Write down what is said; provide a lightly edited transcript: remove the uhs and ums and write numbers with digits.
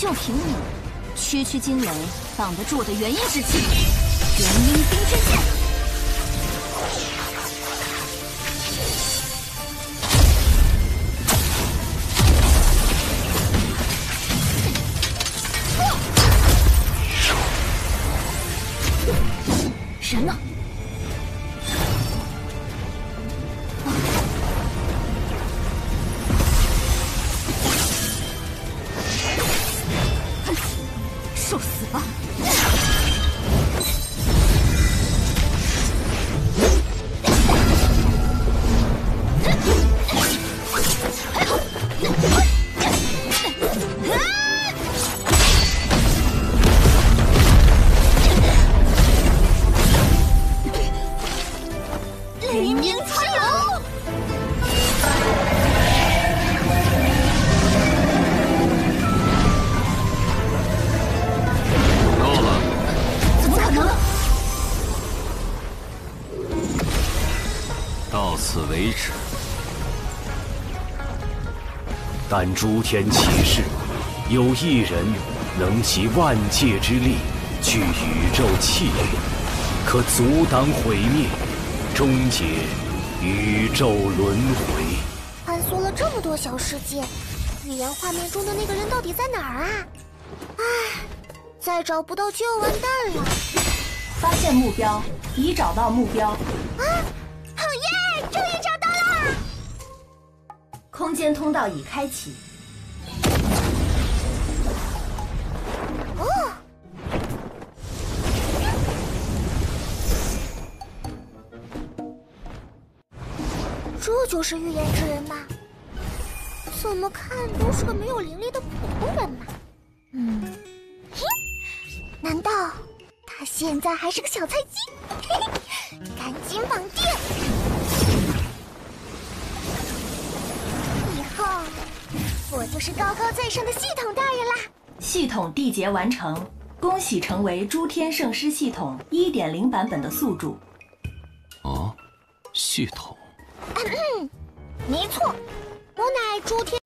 就凭你，区区惊雷挡得住我的元婴之气，元婴冰天剑。 人呢？受死吧！黎明苍龙， 够了！ 怎么可能？ 到此为止。 但诸天启示，有一人能集万界之力，聚宇宙气力，可阻挡毁灭。 终结宇宙轮回。 穿梭了这么多小世界，预言画面中的那个人到底在哪儿啊？唉，再找不到就要完蛋了。 发现目标，已找到目标。 啊，好耶！终于找到了。 空间通道已开启。 哦。 这就是预言之人吗？怎么看都是个没有灵力的普通人嘛。嘿，难道他现在还是个小菜鸡？嘿嘿，赶紧绑定！以后我就是高高在上的系统大人啦。 系统缔结完成，恭喜成为诸天圣师系统1.0版本的宿主。 哦，系统。 没错，我乃诸天。